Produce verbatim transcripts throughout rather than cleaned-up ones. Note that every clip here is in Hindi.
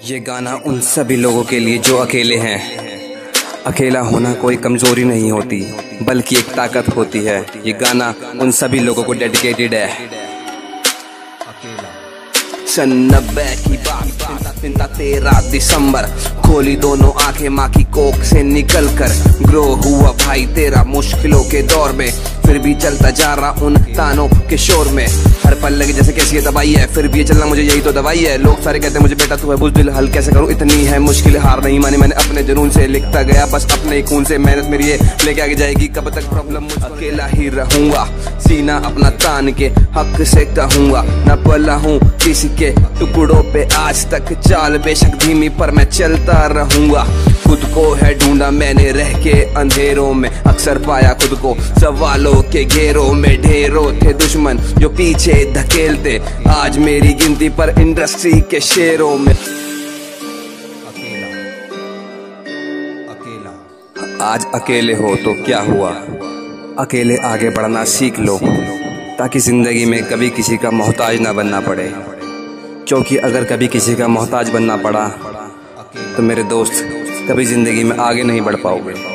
ये गाना उन सभी लोगों के लिए जो अकेले हैं। अकेला होना कोई कमजोरी नहीं होती बल्कि एक ताकत होती है। ये गाना उन सभी लोगों को डेडिकेटेड है। सन नब्बे की बात, तेरह दिसंबर, खोली दोनों आंखें माँ की कोख से निकल कर। ग्रो हुआ भाई तेरा मुश्किलों के दौर में, फिर भी चलता जा रहा उन तानों के शोर में। हर पल लगे जैसे कैसी ये दवाई है, फिर भी ये चलना मुझे यही तो दवाई है। लोग सारे कहते हैं मुझे बेटा तू है बुज़दिल, हल कैसे करूं इतनी है मुश्किल। हार नहीं मानी मैंने अपने जुनून से, लिखता गया बस अपने ही खून से। मेहनत मेरी ये लेके आगे जाएगी, कब तक प्रॉब्लम मुझ अकेला ही रहूंगा। सीना अपना तान के हक से कहूंगा, न पला हूँ किसी के टुकड़ों पे आज तक। चाल बेशक धीमी पर मैं चलता रहूंगा। खुद को है ढूंढा मैंने रह के अंधेरों में, अक्सर पाया खुद को सवालों के घेरों में। ढेरों थे दुश्मन जो पीछे धकेलते, आज मेरी गिनती पर इंडस्ट्री के शेरों में। अकेला, अकेला। आज अकेले हो तो क्या हुआ, अकेले आगे बढ़ना सीख लो, ताकि जिंदगी में कभी किसी का मोहताज ना बनना पड़े। क्योंकि अगर कभी किसी का मोहताज बनना पड़ा तो मेरे दोस्त कभी जिंदगी में आगे नहीं बढ़ पाओगे।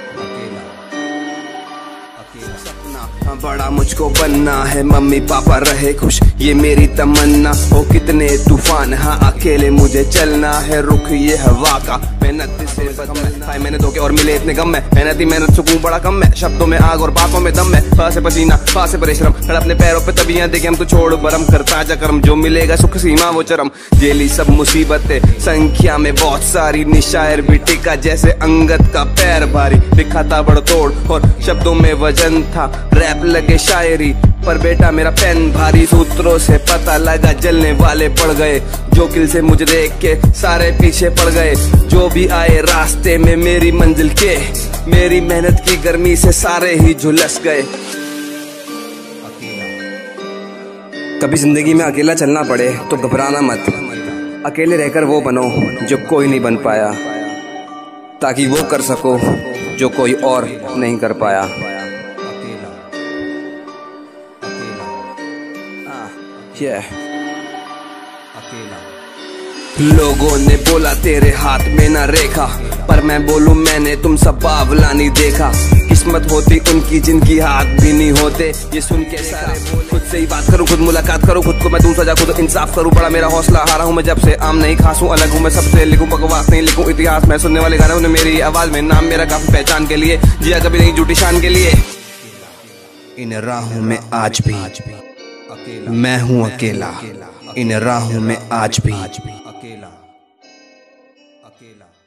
बड़ा मुझको बनना है, मम्मी पापा रहे खुश ये मेरी तमन्ना। हो कितने तूफान हाँ अकेले मुझे चलना है, रुख ये हवा का मेहनत से बदलना। मैंने धोखे और मिले इतने गम में, मेहनत ही मेहनत सुकून बड़ा कम है। शब्दों में आग और बातों में दम है, फा से पसीना फा से परिश्रम। खड़ा अपने पैरों पे तबियां देखे हम तो छोड़ बरम कर ताजा कर्म। जो मिलेगा सुख सीमा वो चरम, जेली सब मुसीबतें संख्या में बहुत सारी। निशायर भी टिका जैसे अंगद का पैर भारी, लिखा था बड़तोड़ और शब्दों में वजन था। रैप लगे शायरी पर बेटा मेरा पेन भारी। सूत्रों से पता लगा जलने वाले पड़ गए, जो किल से मुझे देख के सारे पीछे पड़ गए। जो भी आए रास्ते में मेरी मंजिल के, मेरी मेहनत की गर्मी से सारे ही झुलस गए। कभी जिंदगी में अकेला चलना पड़े तो घबराना मत, अकेले रहकर वो बनो जो कोई नहीं बन पाया, ताकि वो कर सको जो कोई और नहीं कर पाया। Yeah. लोगों ने बोला तेरे हाथ में ना रेखा, पर मैं बोलूं मैंने तुम सब बावला नहीं देखा। किस्मत होती उनकी जिनकी हाथ भी नहीं होते, ये सुन के सारे खुद से ही बात करूं, खुद मुलाकात करूं, खुद को मैं दूं सजा, खुद इंसाफ करूं। बड़ा मेरा हौसला, हारा हूं मैं जब से, आम नहीं खासूं, अलग हूं मैं सबसे। लिखूं बकवास नहीं लिखूं इतिहास, मैं सुनने वाले गाने उन्हें मेरी आवाज में। नाम मेरा काफी पहचान के लिए, जिया कभी नहीं झूठी शान के लिए। इन राहों में आज भी मैं हूँ अकेला, इन राहों में आज भी अकेला, अकेला।